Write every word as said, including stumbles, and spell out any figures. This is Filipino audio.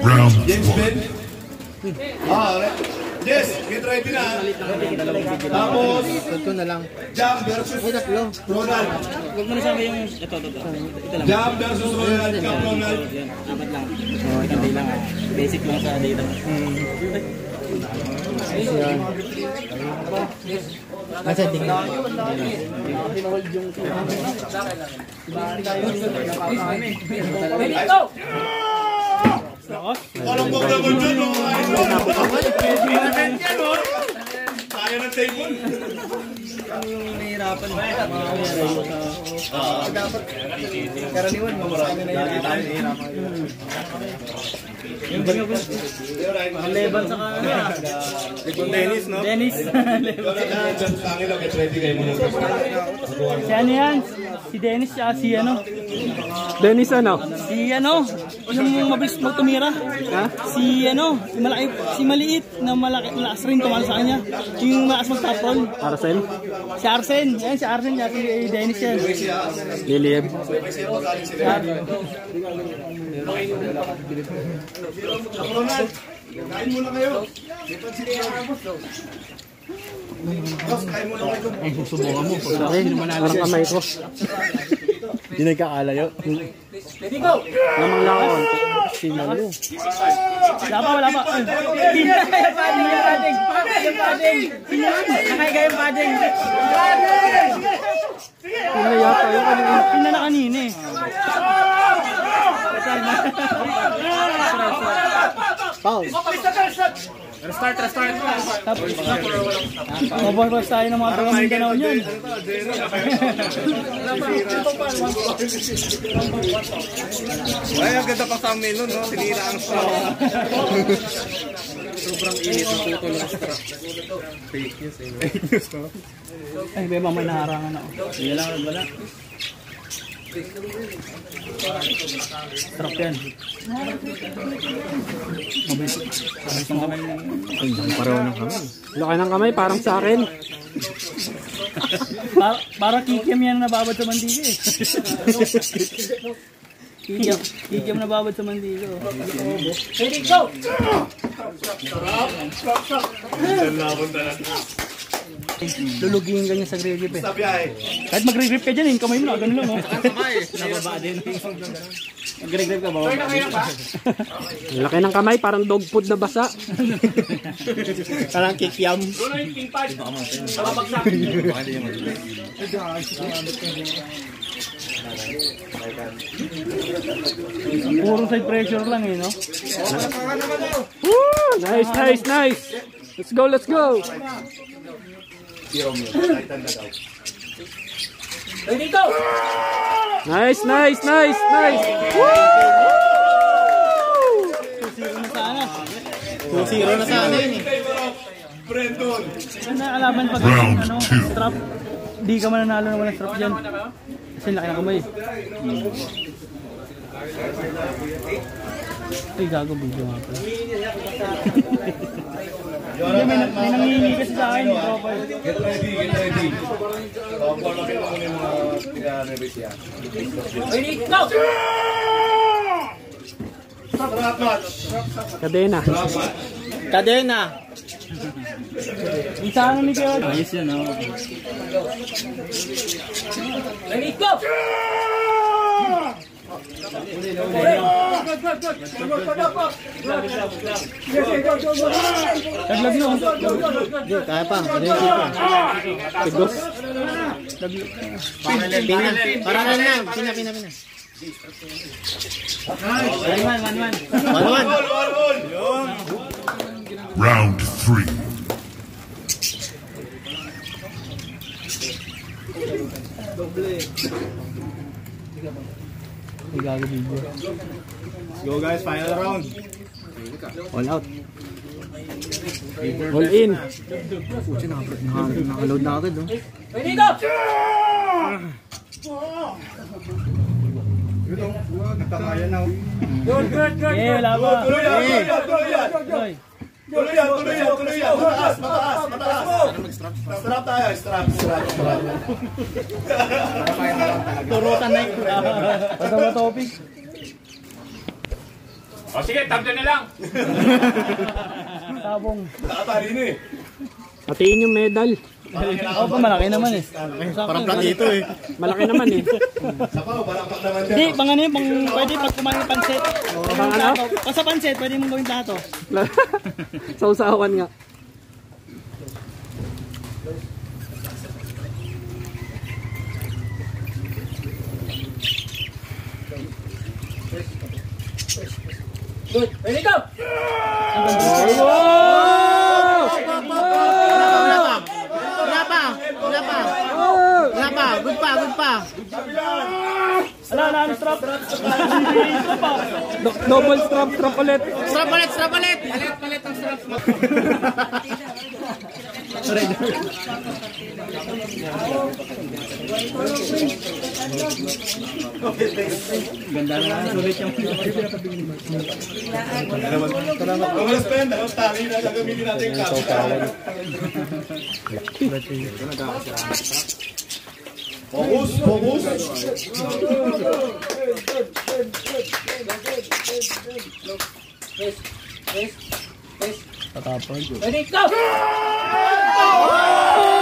Round James one. Ben. Ah, okay. Yes, get ready na. Tapos, Ito na lang. Jam versus Ronald. Huwag mo na sabi yung ito, ito, ito. Ito lang. Jam versus Ronald. Jam Ronald. Yan, apat lang. Oh, hindi lang. Basic lang sa data. Yan. Nasa tingin. Walang bog naman dyan, no? Kaya ng table. Nahihirapan ba? Dapat karaniwan mo marami na yan. Yung bago ko. Leban sa kanila. Dennis, no? Dennis. Get ready kayo muna. Si ano yan? Si Dennis siya, si ano? Dennis ano? Si ano? Yung mabilis mo tumira. Ha? Si ano? Si malaki, si maliit na malaki, malakas rin tumal sa kanya. Yung malakas mag-tackle. Arsen? Si Arsen. Yan, si Arsen. Yan, si Dennis yan. Lilieb? Ronald, kain muna kayo. Boss, kain muna kayo. Ay, susubukan mo. Parang kamay ko. Hindi nagkakalayo. Lamang lang ako. Sinalo. Wala pa, wala pa. Hindi na kaya padding, yung padding. Yung padding. Nakaiga yung padding. Hindi na yata yung kanina. Hindi na kanina eh. Foul. Restart, restart. Tapos, mababas tayo ng mga taga Mindanao niyan. Ay, ang ganda pa sa amin nun, no? Sinira ang straw. Sobrang init ng puto ng straw. Fake news, eh. Fake news, no? Ay, beba, may naharangan ako. Hindi lang, wala. Sarap yan. Mabilis. Mabilis ang kamay. Ay, pareho ng kamay. Laki ng kamay, parang sa akin. Para, para kikiam yan na nababad sa mandigo eh. Kikiam, kikiam na nababad sa mandigo. Ready, go! Sarap! Sarap! Sarap! Sarap talaga. Lulugin ka niya sa grip eh. Sa biyahe. Kahit mag-grip ka dyan, yung kamay mo na, ganun lang oh. Nababa din. Mag-grip ka ba? Laki ng kamay, parang dog food na basa. Parang kikiam. Puro side pressure lang eh, no? Woo! Nice, nice, nice. Let's go, let's go. Ready, go! Nice, nice, nice, nice. Woo! two zero na sana. two zero na sana yun eh. Brandon. Ano alaman pag ano, strap? Di ka mananalo na walang strap dyan. Kasi laki na kamay. Ay, gago video nga pala. Hindi, may, may nangingi kasi sa akin. Get ready, get ready. Pagpapalaki mo muna yung mga pinanabis yan. Ready, go! Sarap match. Kadena. Sarap match. Kadena. Isa ano ni Kyo? Ayos yan, oh. Ready, go! Taglag no. Hindi, kaya pa. Ano yung sipa? Tigos. Pina. Parang na lang. Pina, pina, pina. One man, one man. One, one. Round three. Gago video. Go guys, final round. All out. All in. Puti, nakaload na agad, no? Ready, go! Yun o, nagtamayan na. Good, good, good. Eh, wala pa. Tuloy yan, tuloy yan, tuloy yan. Tuloy. Tuloy yan, tuloy yan, tuloy yan. Mataas, mataas, mataas. Strap tayo, strap, strap, strap. Turutan na yun. Basta ba topic? O sige, tatlo na lang. Tabong. Nakatali na eh. Patiin yung medal. Oo pa, malaki naman eh. Parang platito eh. Malaki naman eh. Sapaw, balakpak naman dyan. Hindi, pang ano yun, pang pwede pag kumain ng pansit. Pang ano? Pag sa pansit, pwede mong gawin tato. Sausawan nga. Good, ready go! Wala pa. Wala pa. Wala pa. Good pa, good pa. Ala, ala, ano strap? Strap pa. Do- double strap, strap ulit. Strap ulit, strap ulit. Palit, palit ang strap. Ganda na, sulit yung Kung alas pa yan, dalawang tali na gagamitin natin yung kapit. Focus, focus. Ready go!